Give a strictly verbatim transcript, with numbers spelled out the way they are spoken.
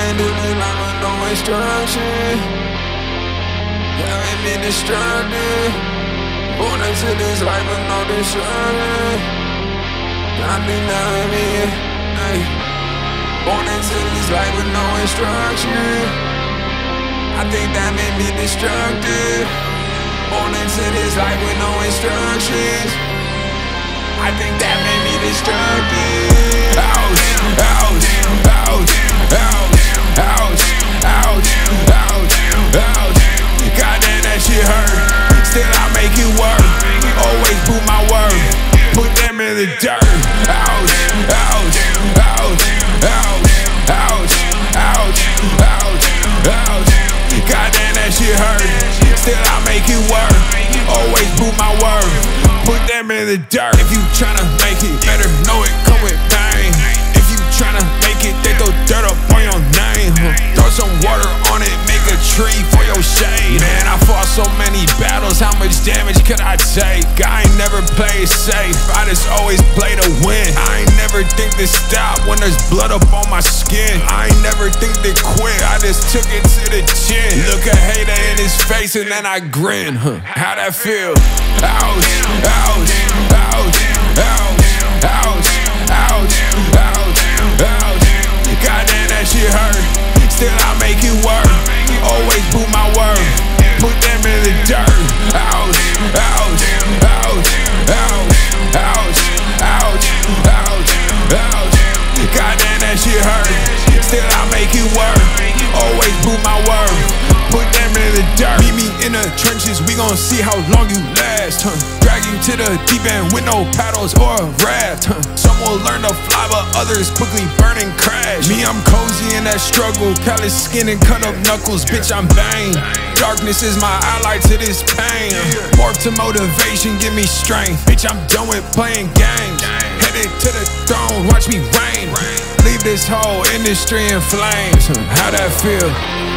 can't do this life with no instruction. Haven't been instructed. Born into this life with no destruction. I think that I mean, hey. Born into this life with no instruction. I think that made me destructive. Born into this life with no instructions. I think that made me destructive. Ouch, ouch, ouch, ouch, ouch, ouch, ouch, ouch. Goddamn, that shit hurt. Still I make it work. Always put my word. Put them in the dirt. Ouch, ouch, ouch, ouch, ouch, ouch, ouch, ouch. Goddamn, that shit hurt. Still I make it work. Always put my word. Put them in the dirt. If you tryna make it better, know it come with pain. If you tryna make it, they throw dirt up on your name. Throw some water on it, make a tree for your shade. Man, I fought so many battles, how much damage could I take? I ain't never played safe, I just always play to win. I ain't never think to stop when there's blood up on my skin. I ain't never think to quit, I just took it to the chin. Look a hater in his face and then I grin. Huh. How that feel? Ouch, ouch, ouch, ouch, ouch, ouch, ouch, ouch. Goddamn, that shit hurt. Still I make it work. Always put my word. Put them in the dirt. Ouch, ouch, ouch, ouch, ouch, ouch, ouch, ouch. Goddamn, that shit hurt. Still I make it work. Always put my word. Put them in the dirt. Meet me in the trenches, we gon' see how long you last, huh? Drag you to the deep end with no paddles or a raft, huh? Some will learn to fly, but others quickly burn and crash. Me, I'm cozy in that struggle, callous skin and cut up knuckles, bitch, I'm vain. Darkness is my ally to this pain. Morph to motivation, give me strength. Bitch, I'm done with playing games. Headed to the throne, watch me reign. Leave this whole industry in flames. How that feel?